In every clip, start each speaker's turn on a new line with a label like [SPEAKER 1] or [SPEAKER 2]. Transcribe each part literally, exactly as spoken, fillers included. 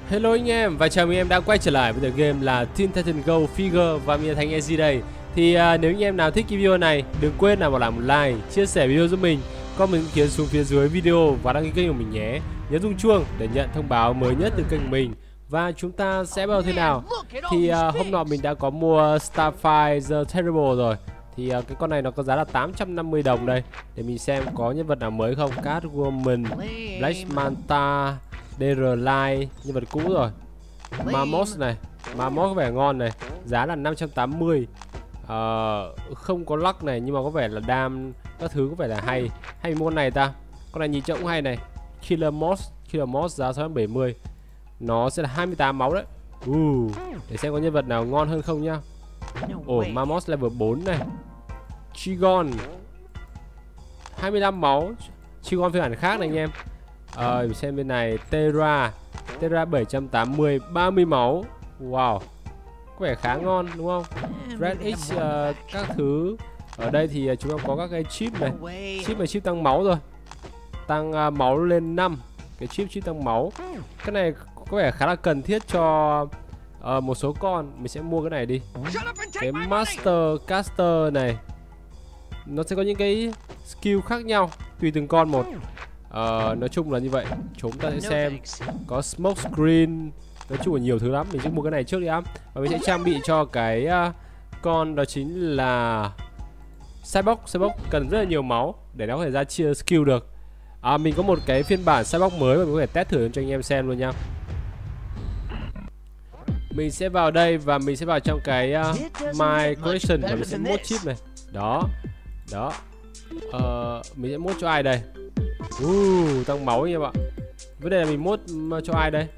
[SPEAKER 1] Hello anh em và chào mừng em đã quay trở lại với tựa game là Teen Titan Go Figure và mình là Thành e xê đây. Thì uh, nếu anh em nào thích cái video này, đừng quên là bỏ lại một like, chia sẻ video giúp mình, comment ý kiến xuống phía dưới video và đăng ký kênh của mình nhé. Nhớ rung chuông để nhận thông báo mới nhất từ kênh của mình. Và chúng ta sẽ bắt đầu thế nào? Thì uh, hôm nọ mình đã có mua Starfire the Terrible rồi. Thì uh, cái con này nó có giá là tám trăm năm mươi đồng đây. Để mình xem có nhân vật nào mới không. Catwoman, Black Manta, đê rờ Light, nhân vật cũ rồi. Mamos này, Mamos có vẻ ngon này, giá là năm trăm tám mươi. Ờ, không có luck này nhưng mà có vẻ là đam các thứ có vẻ là hay. Hay mua con này ta. Con này nhìn trông cũng hay này. Killer Moss, Killer Moss giá sáu trăm bảy mươi. Nó sẽ là hai mươi tám máu đấy. Uh, để xem có nhân vật nào ngon hơn không nhá. Ồ, oh, Mamos level bốn này. Chigon hai mươi lăm máu. Chigon phiên bản khác này anh em. Ờ, mình xem bên này Terra Terra bảy trăm tám mươi, ba mươi máu. Wow, có vẻ khá ngon đúng không? Red X uh, các thứ. Ở đây thì chúng ta có các cái chip này. Chip này chip tăng máu rồi. Tăng uh, máu lên năm. Cái chip chip tăng máu. Cái này có vẻ khá là cần thiết cho uh, một số con. Mình sẽ mua cái này đi. Cái Master Caster này nó sẽ có những cái skill khác nhau tùy từng con một. Ờ, nói chung là như vậy. Chúng ta sẽ xem có smoke screen, nói chung là nhiều thứ lắm. Mình sẽ mua cái này trước đi ám. Và mình sẽ trang bị cho cái uh, con đó chính là Cyborg. Cyborg cần rất là nhiều máu để nó có thể ra chia skill được. À, mình có một cái phiên bản Cyborg mới mà mình có thể test thử cho anh em xem luôn nha. Mình sẽ vào đây và mình sẽ vào trong cái uh, My Collection và mình sẽ mod chip này. Đó. Đó. Ờ, mình sẽ mod cho ai đây? Uh, tăng máu anh em ạ. Vấn đề là mình mod cho ai đây?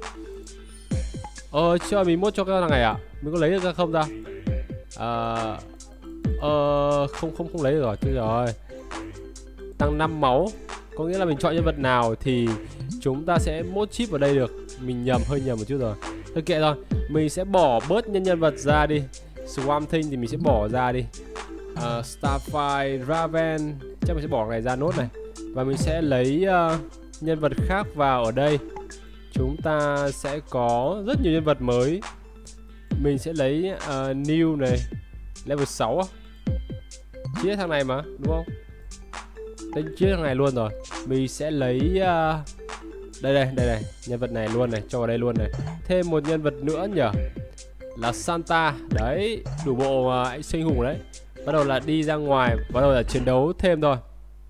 [SPEAKER 1] Ờ, cho mình mod cho cái thằng này à? Mình có lấy được ra không ta? Ờ, ờ, không không không lấy được rồi. Thôi rồi. Tăng năm máu. Có nghĩa là mình chọn nhân vật nào thì chúng ta sẽ mod chip vào đây được. Mình nhầm, hơi nhầm một chút rồi. Thôi kệ rồi. Mình sẽ bỏ bớt nhân nhân vật ra đi. Swamp Thing thì mình sẽ bỏ ra đi. uh, Starfire, Raven, chắc mình sẽ bỏ cái này ra nốt này. Và mình sẽ lấy uh, nhân vật khác vào ở đây. Chúng ta sẽ có rất nhiều nhân vật mới. Mình sẽ lấy uh, New này, level sáu á. Chia thằng này mà, đúng không? Đây, chia thằng này luôn rồi. Mình sẽ lấy uh, đây đây, đây này, nhân vật này luôn này, cho vào đây luôn này. Thêm một nhân vật nữa nhỉ, là Santa. Đấy, đủ bộ uh, sinh hùng đấy. Bắt đầu là đi ra ngoài, bắt đầu là chiến đấu thêm thôi.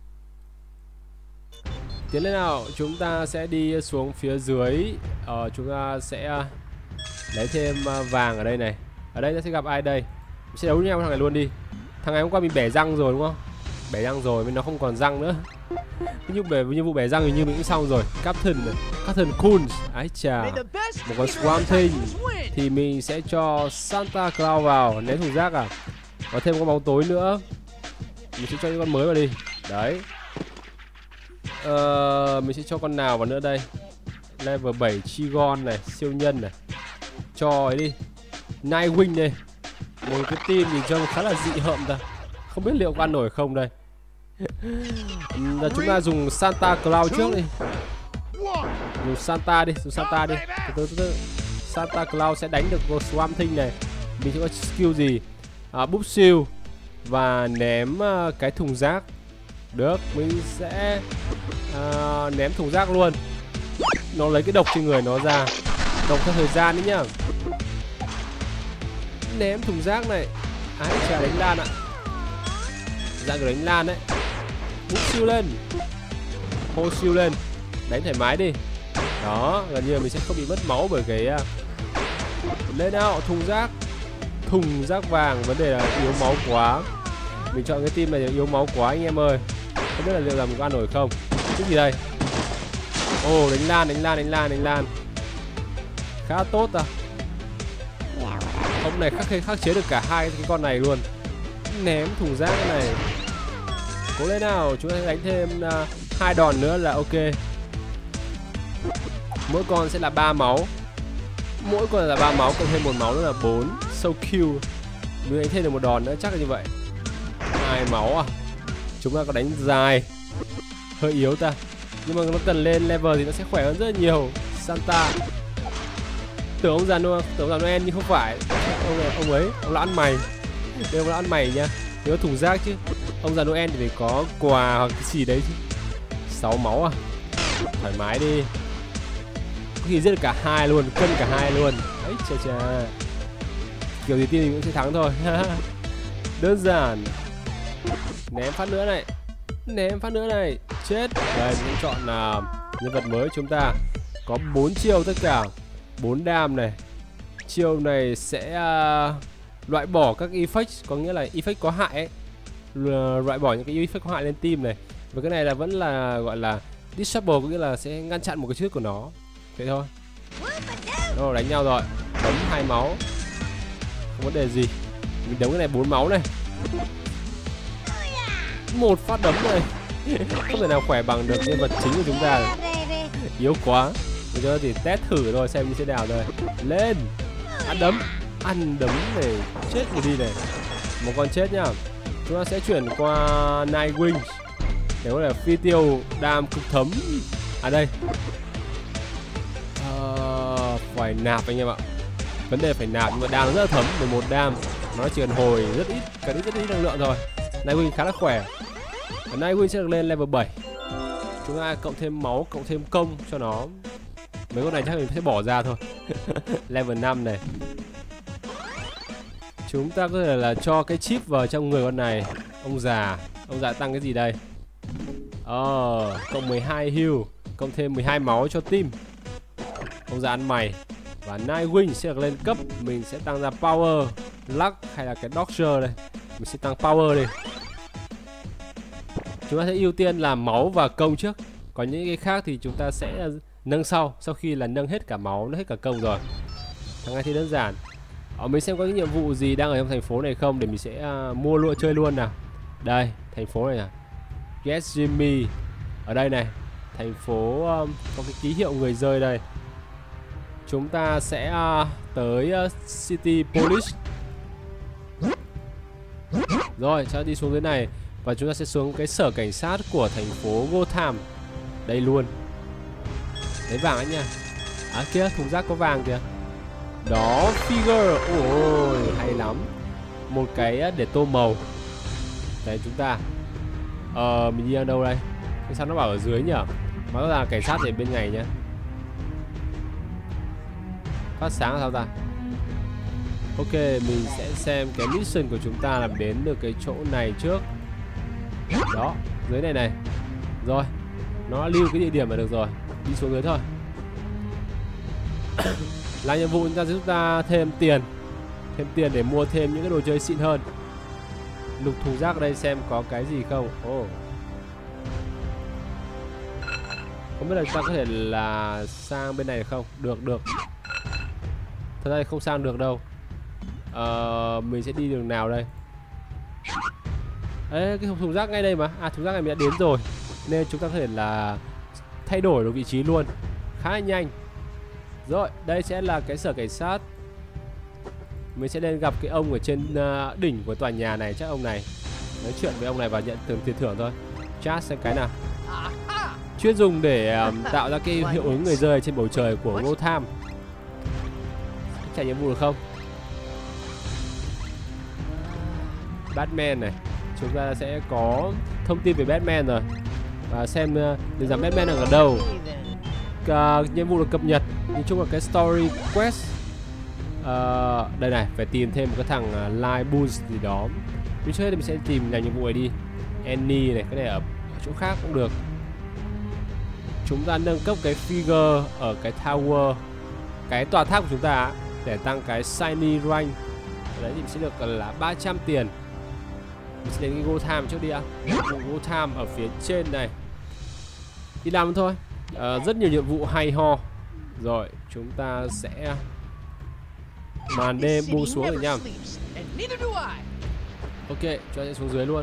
[SPEAKER 1] Tiến lên nào, chúng ta sẽ đi xuống phía dưới. Ờ, chúng ta sẽ lấy thêm vàng ở đây này. Ở đây ta sẽ gặp ai đây? Mình sẽ đấu nhau thằng này luôn đi. Thằng này hôm qua mình bẻ răng rồi đúng không? Bẻ răng rồi, nhưng nó không còn răng nữa. Như bẻ như vụ bẻ răng thì như mình cũng xong rồi. Captain này, Captain Coons. Ái chà, một con Swamp Thing. Thì mình sẽ cho Santa Claus vào, ném thùng rác à? Có thêm con bóng tối nữa. Mình sẽ cho những con mới vào đi. Đấy. Ờ, mình sẽ cho con nào vào nữa đây? Level bảy Chigon này, siêu nhân này. Cho ấy đi, Nightwing đây. Một cái team nhìn trông khá là dị hợm ta. Không biết liệu có ăn nổi không đây. Là chúng ta dùng Santa Claus trước đi. Dùng Santa đi, dùng Santa đi. Từ từ từ. Santa Claus sẽ đánh được con Swamp Thing này. Mình sẽ có skill gì? À, búp siêu và ném uh, cái thùng rác. Được, mình sẽ uh, ném thùng rác luôn. Nó lấy cái độc trên người nó ra. Độc theo thời gian đấy nhá. Ném thùng rác này. Ái chà, đánh lan ạ. Dạng đánh lan đấy. Búp siêu lên. Hô siêu lên. Đánh thoải mái đi. Đó, gần như là mình sẽ không bị mất máu bởi cái uh... lên nào, thùng rác. Thùng rác vàng, vấn đề là yếu máu quá. Mình chọn cái team này yếu máu quá anh em ơi. Không biết là liệu rằng mình có ăn nổi không. Cái gì đây? Ồ, oh, đánh lan, đánh lan, đánh lan, đánh lan. Khá tốt à. Ông này khắc, khắc chế được cả hai cái con này luôn. Ném thùng rác này. Cố lên nào, chúng ta đánh thêm uh, hai đòn nữa là ok. Mỗi con sẽ là ba máu. Mỗi con là ba máu, cộng thêm một máu nữa là bốn. So kill. Mình đánh thêm được một đòn nữa, chắc là như vậy. Hai máu à. Chúng ta có đánh dài. Hơi yếu ta. Nhưng mà nó cần lên level thì nó sẽ khỏe hơn rất là nhiều. Santa Tưởng ông già Noel, tưởng ông già Noel nhưng không phải. Ông ông ấy, ông là ăn mày. Đây ông là ăn mày nha. Thì có thùng rác chứ. Ông già Noel thì phải có quà hoặc cái gì đấy chứ. Sáu máu à? Thoải mái đi. Có khi giết được cả hai luôn, cân cả hai luôn. Ấy chà chà. Kiểu gì team mình cũng sẽ thắng thôi. Đơn giản. Ném phát nữa này. Ném phát nữa này. Chết. Đây mình chọn là nhân vật mới chúng ta có bốn chiêu tất cả, bốn đam này. Chiêu này sẽ uh, loại bỏ các effect, có nghĩa là effect có hại ấy. Loại bỏ những cái effect có hại lên team này. Và cái này là vẫn là gọi là disable, có nghĩa là sẽ ngăn chặn một cái trước của nó. Thế thôi. Rồi đánh nhau rồi. Đấm hai máu. Không vấn đề gì. Mình đấm cái này bốn máu này. Một phát đấm này. Không thể nào khỏe bằng được nhân vật chính của chúng ta. Yếu quá. Bây giờ thì test thử rồi xem như thế nào rồi. Lên. Ăn đấm. Ăn đấm này. Chết rồi đi này. Một con chết nhá. Chúng ta sẽ chuyển qua Nightwing để có thể phi tiêu đam cực thấm. À đây. Uh, phải nạp anh em ạ. Vấn đề phải nạp nhưng mà đam rất là thấm. mười một đam. Nó chỉ cần hồi rất ít, cần ít rất ít năng lượng thôi. Nightwing khá là khỏe. Nightwing sẽ được lên level bảy. Chúng ta cộng thêm máu, cộng thêm công cho nó. Mấy con này chắc mình sẽ bỏ ra thôi. Level năm này. Chúng ta có thể là cho cái chip vào trong người con này. Ông già. Ông già tăng cái gì đây? Ờ, cộng mười hai heal, cộng thêm mười hai máu cho team. Ông già ăn mày. Và Nightwing sẽ được lên cấp. Mình sẽ tăng ra power, luck hay là cái dodger đây. Mình sẽ tăng power đi. Chúng ta sẽ ưu tiên là máu và công trước. Còn những cái khác thì chúng ta sẽ nâng sau. Sau khi là nâng hết cả máu, nâng hết cả công rồi. Thằng này thì đơn giản. Ở mình xem có những nhiệm vụ gì đang ở trong thành phố này không, để mình sẽ uh, mua luôn chơi luôn nào. Đây, thành phố này nè. Get Jimmy. Ở đây này. Thành phố um, có cái ký hiệu người rơi đây. Chúng ta sẽ uh, tới uh, City Police. Rồi, cho đi xuống dưới này. Và chúng ta sẽ xuống cái sở cảnh sát của thành phố Gotham. Đây luôn. Lấy vàng ấy nha. À kia, thùng rác có vàng kìa. Đó, figure. Ôi, hay lắm. Một cái để tô màu. Đây chúng ta. Ờ, mình đi ở đâu đây? Cái sao nó bảo ở dưới nhỉ? Mà nó là cảnh sát thì bên này nhá. Phát sáng là sao ta? Ok, mình sẽ xem cái mission của chúng ta là đến được cái chỗ này trước. Đó, dưới này này. Rồi, nó lưu cái địa điểm là được rồi. Đi xuống dưới thôi. Là nhiệm vụ chúng ta sẽ giúp ta thêm tiền. Thêm tiền để mua thêm những cái đồ chơi xịn hơn. Lục thùng rác ở đây xem có cái gì không. Ồ. Oh. Không biết là ta có thể là sang bên này không? Được, được. Thật ra thì không sang được đâu. Ờ, mình sẽ đi đường nào đây? Ê, cái thùng rác ngay đây mà. À, thùng rác này mình đã đến rồi. Nên chúng ta có thể là thay đổi được vị trí luôn. Khá là nhanh. Rồi, đây sẽ là cái sở cảnh sát. Mình sẽ lên gặp cái ông ở trên uh, đỉnh của tòa nhà này. Chắc ông này nói chuyện với ông này và nhận tiền tiền thưởng thôi. Chat xem cái nào. Chuyên dùng để um, tạo ra cái hiệu ứng người rơi trên bầu trời của Gotham. Chạy nhiệm vụ được không? Batman này. Chúng ta sẽ có thông tin về Batman rồi. Và xem uh, được rằng Batman đang ở đâu. Uh, nhiệm vụ được cập nhật. Nhìn chung là cái story quest. Uh, đây này, phải tìm thêm một cái thằng uh, Light Boost gì đó. Mình trước hết thì mình sẽ tìm làm nhiệm vụ này đi. Annie này, cái này ở, ở chỗ khác cũng được. Chúng ta nâng cấp cái figure ở cái tower, cái tòa tháp của chúng ta để tăng cái shiny rank. Ở đấy thì mình sẽ được là ba trăm tiền. Mình sẽ đến cái Gotham trước đi ạ. Gotham ở phía trên này. Đi làm thôi. Uh, rất nhiều nhiệm vụ hay ho. Rồi, chúng ta sẽ màn đêm buông xuống rồi nha. Ok, cho anh xuống dưới luôn.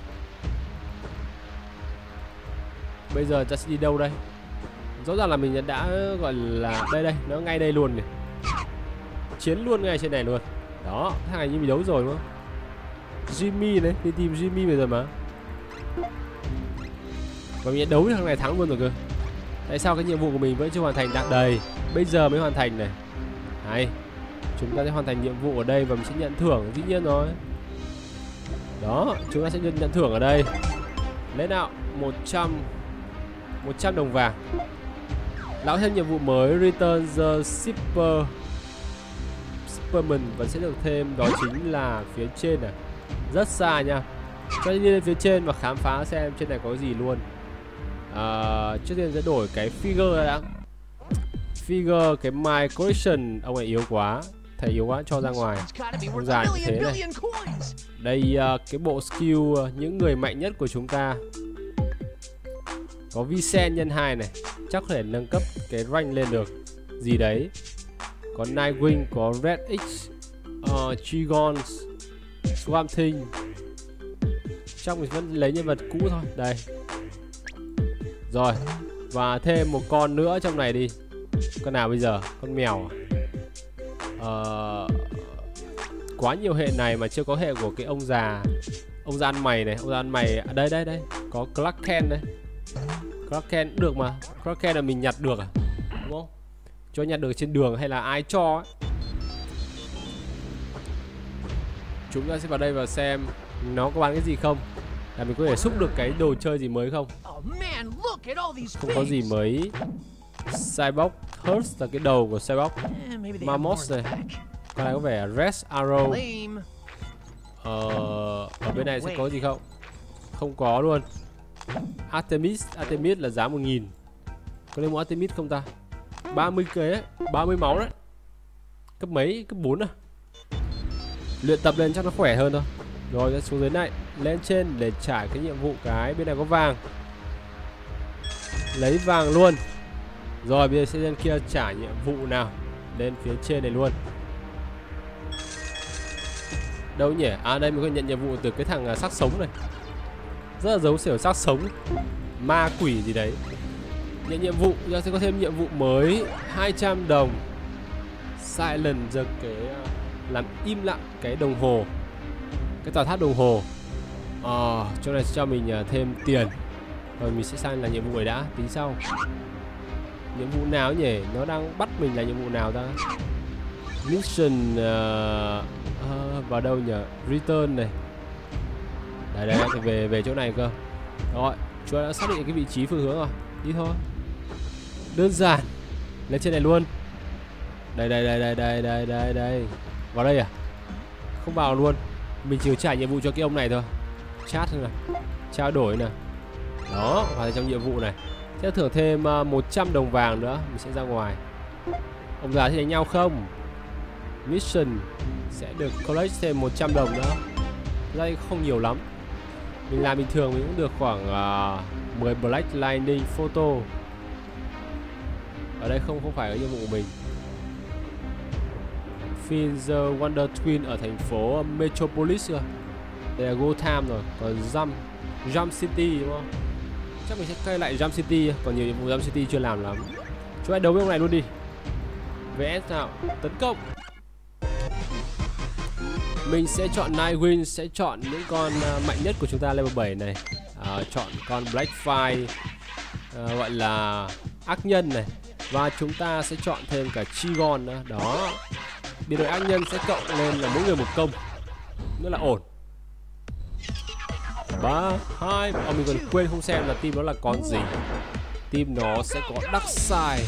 [SPEAKER 1] Bây giờ ta sẽ đi đâu đây? Rõ ràng là mình đã gọi là đây đây, nó ngay đây luôn này. Chiến luôn ngay trên này luôn. Đó, thằng này như mình đấu rồi đúng không? Jimmy đấy, đi tìm Jimmy bây giờ mà. Và mình đã đấu với thằng này thắng luôn rồi cơ. Tại sao cái nhiệm vụ của mình vẫn chưa hoàn thành? Đang đầy, bây giờ mới hoàn thành này. Hay. Chúng ta sẽ hoàn thành nhiệm vụ ở đây và mình sẽ nhận thưởng, dĩ nhiên rồi. Đó, chúng ta sẽ nhận, nhận thưởng ở đây. Lấy nào, một trăm đồng vàng. Lão thêm nhiệm vụ mới Return the Shipper Shipperman và sẽ được thêm, đó chính là phía trên này. Rất xa nha. Cho đi lên phía trên và khám phá xem trên này có gì luôn. À, trước tiên sẽ đổi cái figure ra đã. Figure, cái My Collection, ông này yếu quá. Thầy yếu quá, cho ra ngoài. Ông già như thế này. Đây, uh, cái bộ skill uh, những người mạnh nhất của chúng ta. Có Vicen nhân hai này. Chắc có thể nâng cấp cái rank lên được. Gì đấy. Có Nightwing, có Red X, uh, Trigons, Swamp Thing. Chắc mình vẫn lấy nhân vật cũ thôi. Đây. Rồi. Và thêm một con nữa trong này đi. Con nào bây giờ? Con mèo à? Uh, quá nhiều hệ này mà chưa có hệ của cái ông già. Ông già ăn mày này. Ông già ăn mày. À, đây đây đây. Có Clark Kent đây. Clark Kent cũng được mà. Clark Kent là mình nhặt được à? Đúng không? Cho nhặt được trên đường hay là ai cho ấy. Chúng ta sẽ vào đây và xem nó có bán cái gì không. Là mình có thể xúc được cái đồ chơi gì mới không. Không có gì mới. Cyborg Hurst là cái đầu của Cyborg. Mammoth này. Con này có vẻ Red Arrow. Ờ, ở bên này sẽ có gì không? Không có luôn. Artemis, Artemis là giá một nghìn. Có nên mua Artemis không ta? ba mươi cái ấy, ba mươi máu đấy. Cấp mấy? Cấp bốn à? Luyện tập lên chắc nó khỏe hơn thôi. Rồi xuống dưới này, lên trên để trải cái nhiệm vụ cái. Bên này có vàng. Lấy vàng luôn. Rồi bây giờ sẽ lên kia trả nhiệm vụ nào. Lên phía trên này luôn. Đâu nhỉ? À đây mình có nhận nhiệm vụ từ cái thằng xác sống này. Rất là giống kiểu xác sống. Ma quỷ gì đấy. Nhận nhiệm vụ, giờ sẽ có thêm nhiệm vụ mới hai trăm đồng. Silent giật cái làm im lặng cái đồng hồ. Cái tòa tháp đồng hồ. Ờ, à, chỗ này sẽ cho mình thêm tiền. Rồi mình sẽ sang là nhiệm vụ này đã, tính sau. Nhiệm vụ nào nhỉ? Nó đang bắt mình là nhiệm vụ nào ta? Mission uh, uh, vào đâu nhỉ? Return này. Đây đây, phải về về chỗ này cơ. Rồi, chúng ta đã xác định cái vị trí phương hướng rồi. Đi thôi. Đơn giản. Lên trên này luôn. Đây đây đây đây đây đây đây đây. Vào đây à? Không vào luôn. Mình chỉ trả nhiệm vụ cho cái ông này thôi. Chat thôi này. Trao đổi nè. Đó, hoàn thành trong nhiệm vụ này. Sẽ thưởng thêm uh, một trăm đồng vàng nữa. Mình sẽ ra ngoài. Ông già thì đánh nhau không? Mission sẽ được collect thêm một trăm đồng nữa. Đây không nhiều lắm. Mình làm bình thường mình cũng được khoảng uh, mười Black Lightning photo. Ở đây không không phải ở nhiệm vụ của mình. Find the Wonder Twin ở thành phố Metropolis rồi. Đây là Gotham rồi. Còn Jump Jump City đúng không? Chắc mình sẽ quay lại Jump City. Còn nhiều nhiệm vụ Jump City chưa làm lắm. Chúng ta đấu với ông này luôn đi. vê ét nào? Tấn công. Mình sẽ chọn Nightwing, sẽ chọn những con uh, mạnh nhất của chúng ta level bảy này. uh, Chọn con Blackfire, uh, gọi là ác nhân này. Và chúng ta sẽ chọn thêm cả Trigon nữa. Đó. Biến đổi ác nhân sẽ cộng lên là mỗi người một công. Nữa là ổn. Ba, hai. Ờ, mình còn quên không xem là team đó là con gì. Team nó sẽ có Darkseid.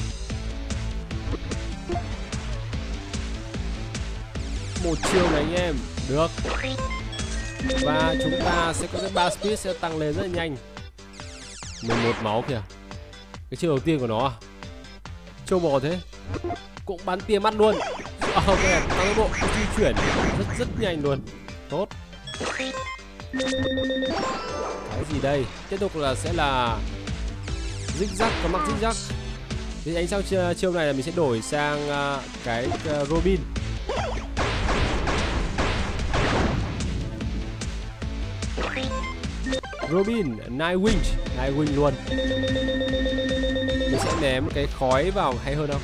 [SPEAKER 1] Một chiêu này anh em. Được. Và chúng ta sẽ có cái bar speed sẽ tăng lên rất là nhanh. mười một máu kìa. Cái chiêu đầu tiên của nó à? Trâu bò thế. Cũng bắn tia mắt luôn. À, cái này tăng cái bộ di chuyển rất rất nhanh luôn. Tốt. Cái gì đây? Tiếp tục là sẽ là zigzag, có mặc zigzag. Thì anh sau chiêu này là mình sẽ đổi sang uh, cái uh, Robin. Robin, Nightwing, Nightwing luôn. Mình sẽ ném cái khói vào hay hơn không?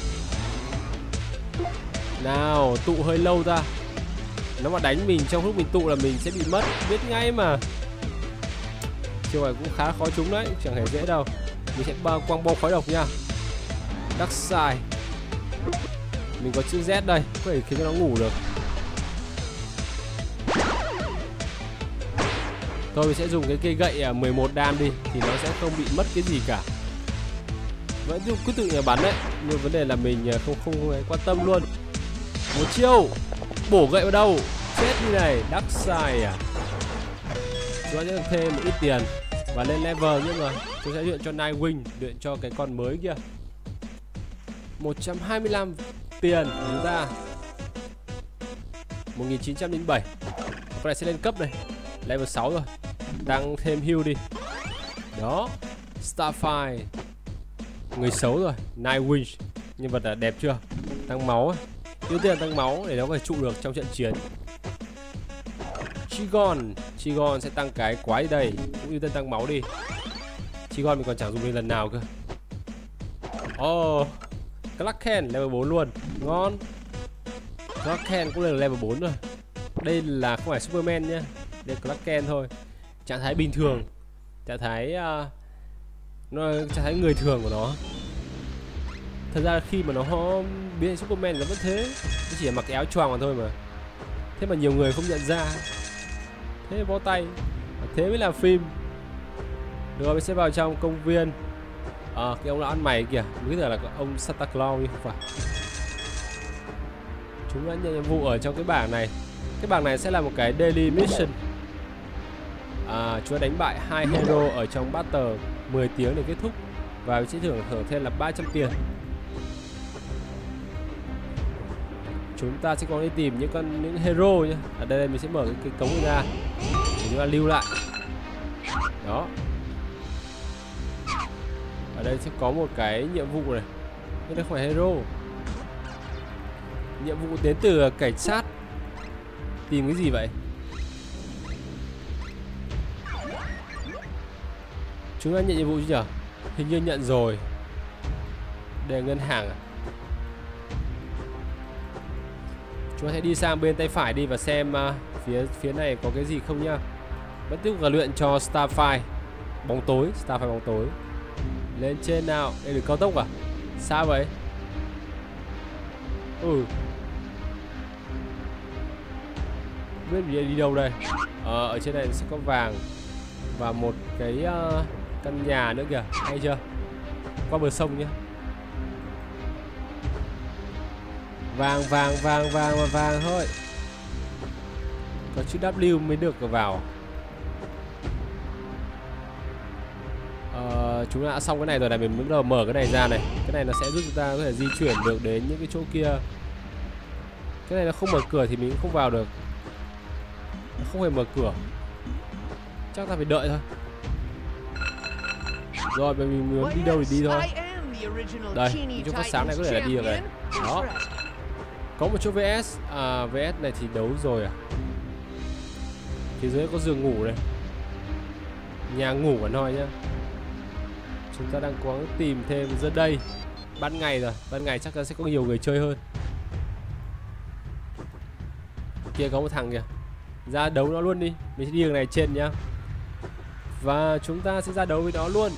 [SPEAKER 1] Nào, tụ hơi lâu ra. Nó mà đánh mình trong lúc mình tụ là mình sẽ bị mất. Biết ngay mà. Chiều này cũng khá khó trúng đấy. Chẳng hề dễ đâu. Mình sẽ quăng bom khói độc nha. Darkseid. Mình có chữ Z đây, có thể khiến cho nó ngủ được. Thôi mình sẽ dùng cái cây gậy mười một đam đi, thì nó sẽ không bị mất cái gì cả. Vẫn cứ tự nhiên bắn đấy, nhưng vấn đề là mình không không, không quan tâm luôn. Một chiêu, bổ gậy vào đâu, chết đi này, đắc sai à. Chúng ta sẽ thêm một ít tiền và lên level nữa rồi. Chúng sẽ luyện cho Nightwing, luyện cho cái con mới kia. một trăm hai mươi lăm tiền của chúng ta. một nghìn chín trăm linh bảy. Con này sẽ lên cấp này, level sáu rồi. Tăng thêm heal đi. Đó, Starfire. Người xấu rồi, Nightwing. Nhân vật là đẹp chưa? Tăng máu ấy. Ưu tiên tăng máu để nó có thể trụ được trong trận chiến. Chigon, Chigon sẽ tăng cái quái đây, cũng ưu tiên tăng máu đi. Chigon mình còn chẳng dùng đến lần nào cơ. Oh, Clark Kent level bốn luôn, ngon. Clark Kent cũng là level bốn rồi. Đây là không phải Superman nhá, đây là Clark Kent thôi. Trạng thái bình thường, trạng thái uh, nó trạng thái người thường của nó. Thật ra khi mà nó biến thành Superman nó vẫn thế, nó chỉ là mặc cái áo choàng mà thôi mà. Thế mà nhiều người không nhận ra. Thế bó tay, thế mới làm phim. Được rồi, mình sẽ vào trong công viên. À, cái ông lão ăn mày kìa, mình nghĩ là ông Santa Claus nhưng không phải. Chúng đã nhận nhiệm vụ ở trong cái bảng này. Cái bảng này sẽ là một cái daily mission. À, chúng ta đánh bại hai hero ở trong battle mười tiếng để kết thúc. Và mình sẽ thưởng thưởng thêm là ba trăm tiền. Chúng ta sẽ có đi tìm những con những hero nhé. Ở đây mình sẽ mở cái, cái cống này ra để chúng ta lưu lại. Đó. Ở đây sẽ có một cái nhiệm vụ này. Nhưng đây không phải hero. Nhiệm vụ đến từ cảnh sát. Tìm cái gì vậy? Chúng ta nhận nhiệm vụ chứ nhở? Hình như nhận rồi. Đây là ngân hàng à? Chúng ta sẽ đi sang bên tay phải đi và xem uh, phía phía này có cái gì không nhá. Vẫn tiếp tục là luyện cho Starfire bóng tối, Starfire bóng tối. Lên trên nào, đây là cao tốc à? Sao vậy? Ừ. Biết mình đi đâu đây? Ờ, ở trên này sẽ có vàng và một cái uh, căn nhà nữa kìa, hay chưa? Qua bờ sông nhá. Vàng, vàng, vàng, vàng và vàng thôi. Có chữ W mới được vào. Ờ, chúng ta đã xong cái này rồi này, mình bắt đầu mở cái này ra này. Cái này nó sẽ giúp chúng ta có thể di chuyển được đến những cái chỗ kia. Cái này nó không mở cửa thì mình cũng không vào được. Nó không hề mở cửa. Chắc ta phải đợi thôi. Rồi mình muốn đi đâu thì đi thôi. Đây, chỗ phát sáng này có thể là đi được này. Đó. Có một chỗ vê ét. À, vê ét này thì đấu rồi à? Phía dưới có giường ngủ này. Nhà ngủ của nó nhá. Chúng ta đang cố gắng tìm thêm dân đây. Ban ngày rồi, ban ngày chắc chắn sẽ có nhiều người chơi hơn. Kia có một thằng kìa. Ra đấu nó luôn đi. Mình sẽ đi đường này trên nhá. Và chúng ta sẽ ra đấu với nó luôn.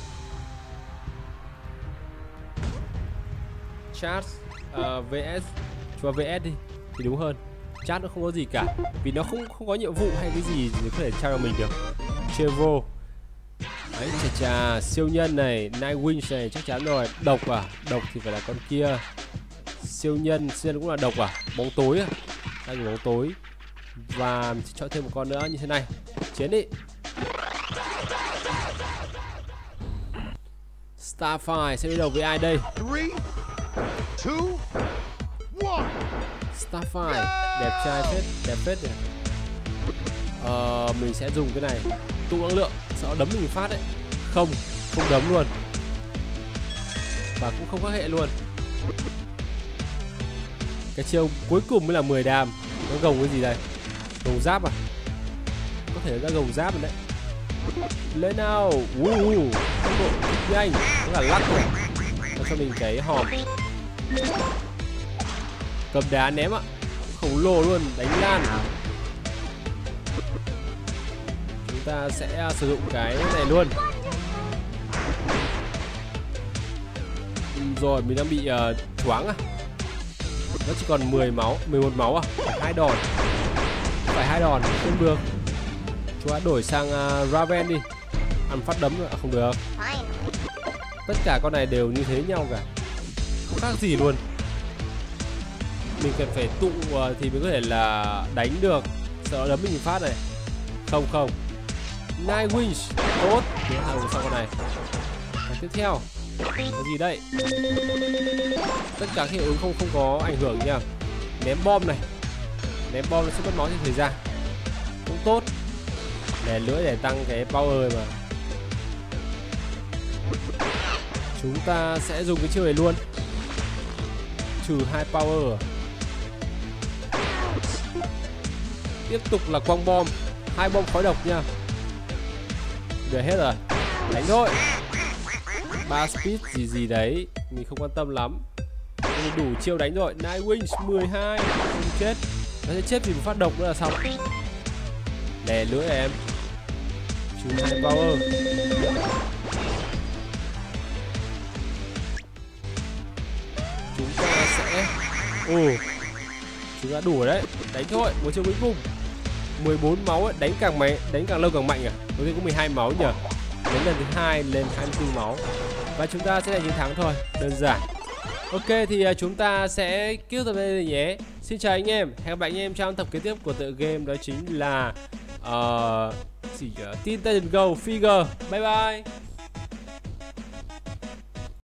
[SPEAKER 1] Chat uh, vê ét. Cho vê ét đi thì đúng hơn. Chat nó không có gì cả, vì nó không không có nhiệm vụ hay cái gì để có thể trao cho mình được. Chevo. Đấy, chà chà, siêu nhân này, Nightwing này chắc chắn rồi. Độc à? Độc thì phải là con kia. Siêu nhân, siêu nhân cũng là độc à? Bóng tối à? Đây là bóng tối. Và mình sẽ chọn thêm một con nữa như thế này. Chiến đi. Starfire sẽ đi đầu với ai đây? Starfire, đẹp trai phết, đẹp phết này. Ờ, mình sẽ dùng cái này tụ năng lượng, sợ đấm mình phát đấy. Không, không đấm luôn. Và cũng không có hệ luôn. Cái chiêu cuối cùng mới là mười đam. Nó gồng cái gì đây? Gồng giáp à? Có thể ra gồng giáp rồi đấy. Lên nào. Uh, tốc độ nhanh. Nó là lắc rồi. Nó cho mình cái hòm. Cầm đá ném ạ. Khổng lồ luôn, đánh lan. Chúng ta sẽ sử dụng cái này luôn. Rồi, mình đang bị uh, choáng à. Nó chỉ còn mười máu, mười một máu à? Phải hai đòn. Phải hai đòn, không được. Chúng ta đổi sang uh, Raven đi. Ăn phát đấm nữa, à, không được. Tất cả con này đều như thế nhau cả, không khác gì luôn. Mình cần phải tụ uh, thì mới có thể là đánh được. Sợ đấm mình một phát này. Không không. Nightwish, tốt. Tiếp theo sau con này. Và tiếp theo cái gì đây? Tất cả hiệu ứng không không có ảnh hưởng nha. Ném bom này. Ném bom nó sẽ mất máu theo thời gian, cũng tốt. Để lưỡi để tăng cái power mà. Chúng ta sẽ dùng cái chiêu này luôn. Trừ hai power. Tiếp tục là quăng bom. Hai bom khói độc nha. Được hết rồi. Đánh thôi. Ba speed gì gì đấy mình không quan tâm lắm. Mình đủ chiêu đánh rồi. Nightwing mười hai. Không chết. Nó sẽ chết vì một phát độc nữa là xong. Đè lưỡi em. Trừ hai power. Chúng ta sẽ ồ chúng ta đủ rồi đấy. Đánh thôi. Một chiêu cuối cùng. mười bốn máu ấy. Đánh càng mạnh, đánh càng lâu càng mạnh à. Đầu tiên có mười hai máu nhỉ. Đến lần thứ hai lên hai mươi tư máu. Và chúng ta sẽ là chiến thắng thôi. Đơn giản. Ok thì uh, chúng ta sẽ kết thúc tập đây rồi nhé. Xin chào anh em. Hẹn gặp lại anh em trong tập kế tiếp của tựa game, đó chính là uh, gì uh, Teen Titans Go Figure. Bye bye.